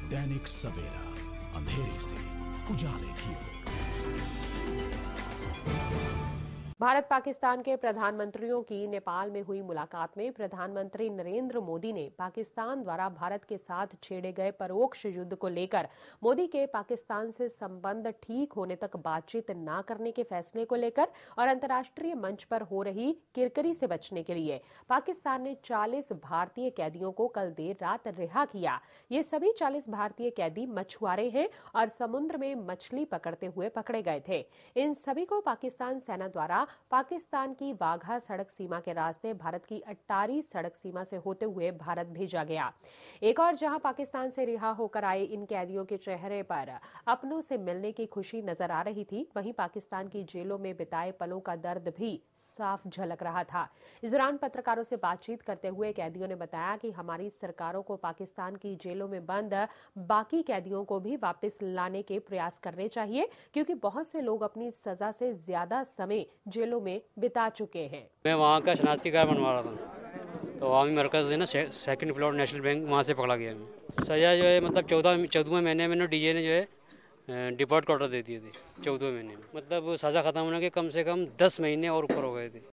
दैनिक सवेरा, अंधेरे से उजाले की ओर। भारत पाकिस्तान के प्रधानमंत्रियों की नेपाल में हुई मुलाकात में प्रधानमंत्री नरेंद्र मोदी ने पाकिस्तान द्वारा भारत के साथ छेड़े गए परोक्ष युद्ध को लेकर मोदी के पाकिस्तान से संबंध ठीक होने तक बातचीत न करने के फैसले को लेकर और अंतर्राष्ट्रीय मंच पर हो रही किरकिरी से बचने के लिए पाकिस्तान ने 40 भारतीय कैदियों को कल देर रात रिहा किया। ये सभी 40 भारतीय कैदी मछुआरे हैं और समुद्र में मछली पकड़ते हुए पकड़े गए थे। इन सभी को पाकिस्तान सेना द्वारा पाकिस्तान की वाघा सड़क सीमा के रास्ते भारत की अट्टारी सड़क सीमा से होते हुए भारत भेजा गया। एक और जहां पाकिस्तान से रिहा होकर आए इन कैदियों के चेहरे पर अपनों से मिलने की खुशी नजर आ रही थी, वहीं पाकिस्तान की जेलों में बिताए पलों का दर्द भी साफ झलक रहा था। इस दौरान पत्रकारों से बातचीत करते हुए कैदियों ने बताया कि हमारी सरकारों को पाकिस्तान की जेलों में बंद बाकी कैदियों को भी वापस लाने के प्रयास करने चाहिए, क्योंकि बहुत से लोग अपनी सजा से ज्यादा समय जेलों में बिता चुके हैं। मैं वहाँ का शनाख्ती कार्ड बनवा रहा था, तो अवामी मरकज़ है ना, सेकंड फ्लोर नेशनल बैंक, वहाँ से पकड़ा गया। सजा जो है मतलब 14वें महीने में डीजे ने जो है डिपोर्ट का ऑर्डर दे दिए थे। 14वें महीने में मतलब सजा खत्म होने के कम से कम 10 महीने और ऊपर हो गए थे।